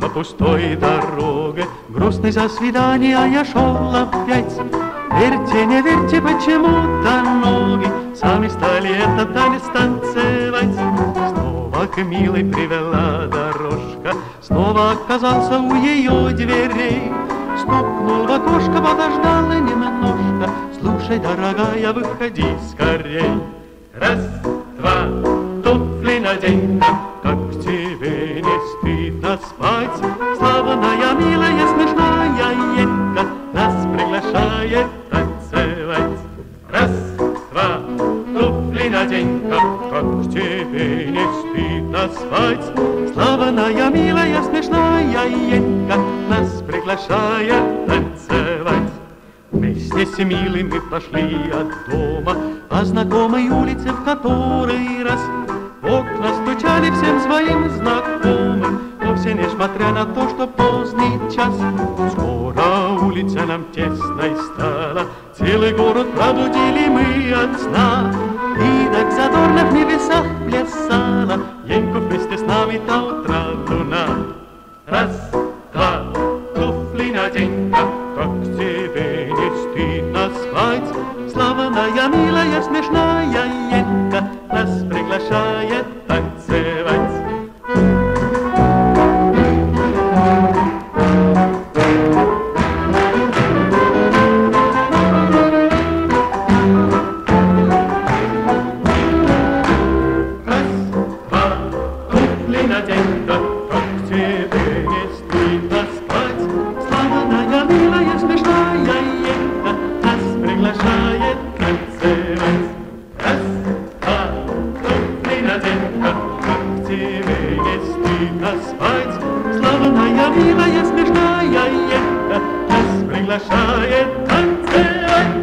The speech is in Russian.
По пустой дороге, грустный за свидание, я шел опять. Верьте, не верьте, почему-то ноги сами стали этот танец танцевать. Снова к милой привела дорожка, снова оказался у ее дверей. Стукнул в окошко, подождала немножко. Слушай, дорогая, выходи скорей. Раз, два, туфли надень, как тебе не стыдно спать. Славная, милая, смешная Енка нас приглашает танцевать. Раз, два, туфли надень, как тебе не стыдно спать. Славная, милая, смешная Енка нас приглашает танцевать. Вместе с милым мы пошли от дома по знакомой улице в который раз. В окна стучали всем своим знакомым, вовсе несмотря на то, что поздний час. Скоро улица нам тесной стала, целый город пробудили мы от сна. И так задорно в небесах плясала Енку вместе с нами до утра луна. Раз, два, туфли надень, как тебе не стыдно спать. Славная, милая, смешная Енка нас приглашает танцевать. Раз, два, туфли надень, как тебе не стыдно спать. Славная, милая, смешная Енка нас приглашает танцевать. Раз, два, туфли надень, как тебе не стыдно спать. Славная, милая, смешная Енка нас приглашает танцевать.